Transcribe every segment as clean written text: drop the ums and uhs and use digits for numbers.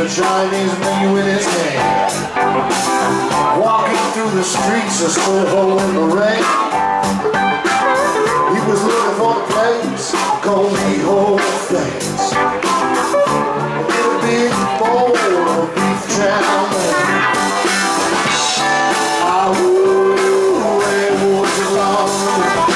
a Chinese menu in his hand. Walking through the streets of Soho in the rain. He was looking for a place called the old place. In a big bowl of beef town. Werewolves along.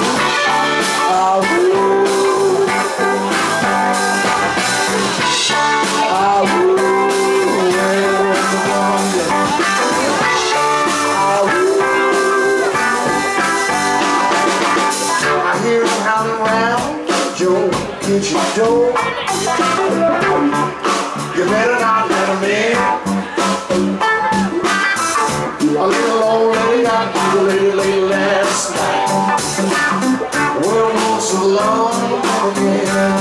Kitchen door. You better not let him in. A little old lady got mutilated late last night. Werewolves alone again.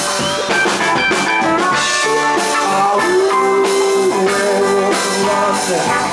Werewolves alone.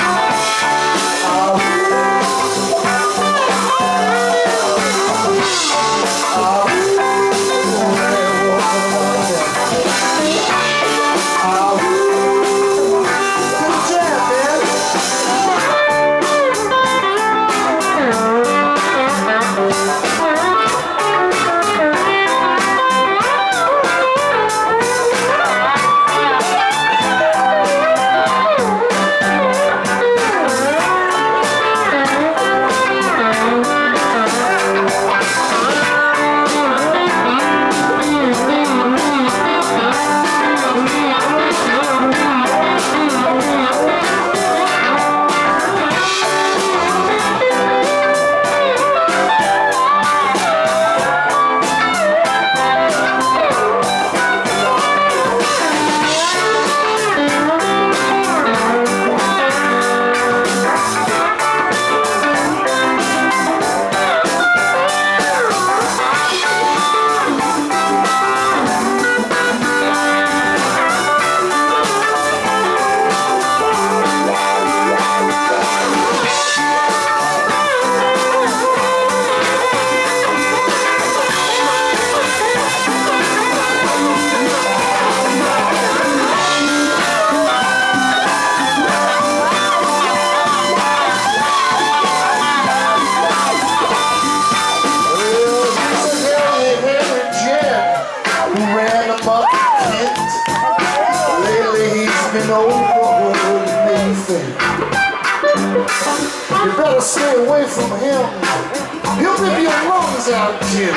You better stay away from him. He'll rip your lungs out, kid.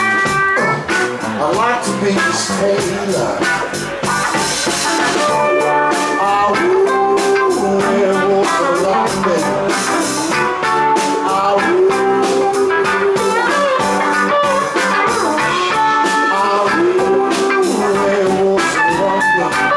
I like to be his tailor. Werewolves along there. Werewolves along there.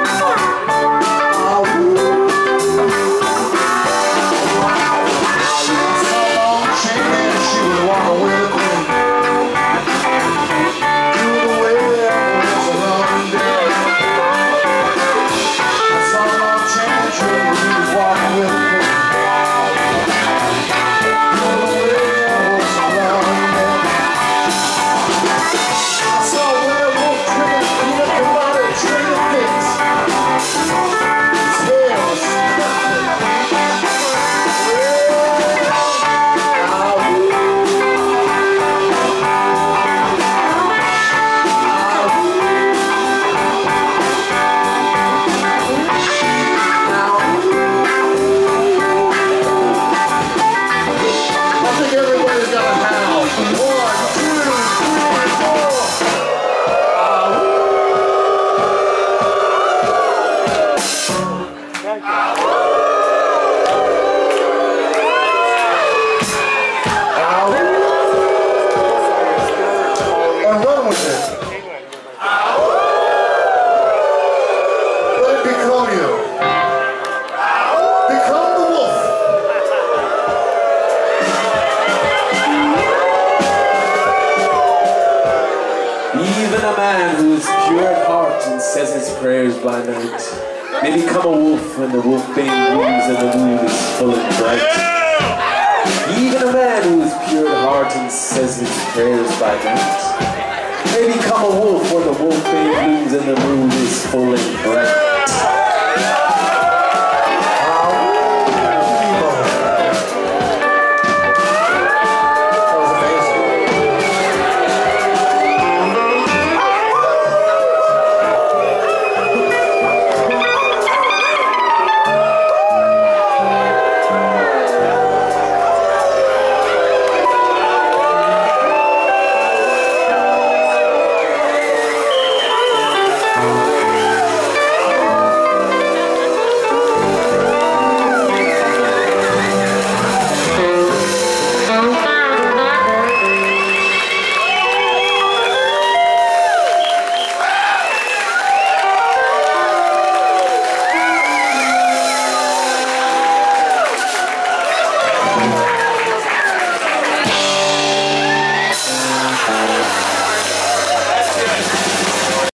Says his prayers by night. May become a wolf when the wolf-bane blues and the moon is full and bright. Even a man who is pure at heart and says his prayers by night may become a wolf when the wolf-bane blues and the moon is full and bright.